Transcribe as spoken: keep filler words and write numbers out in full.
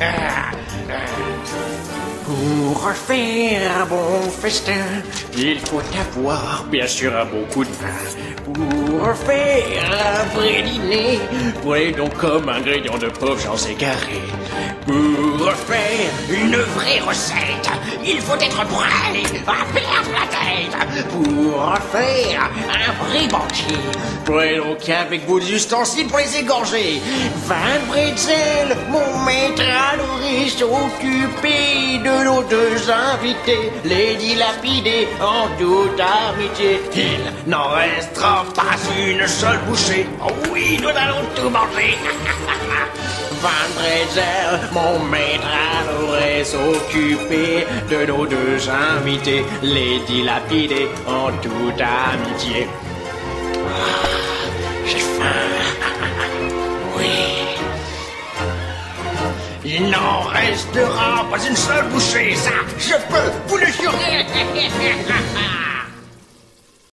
Pour faire un bon festin, il faut avoir bien sûr un bon coup de main. Pour faire un vrai dîner, prenez donc comme ingrédient de pauvres gens égarés. Pour faire une vraie recette, il faut être prêt à perdre la tête. Pour faire un vrai banquier, prenez donc avec vos ustensiles pour les égorger. Vingt bretzels, mon maître adoré, s'occuper de nos deux invités, les dilapider en toute amitié. Il n'en restera pas une seule bouchée. Oh oui, nous allons tout manger. Van Brezel, mon maître adoré, s'occuper de nos deux invités, les dilapider en toute amitié. Ah, j'ai faim. Oui. Il n'en restera pas une seule bouchée, ça je peux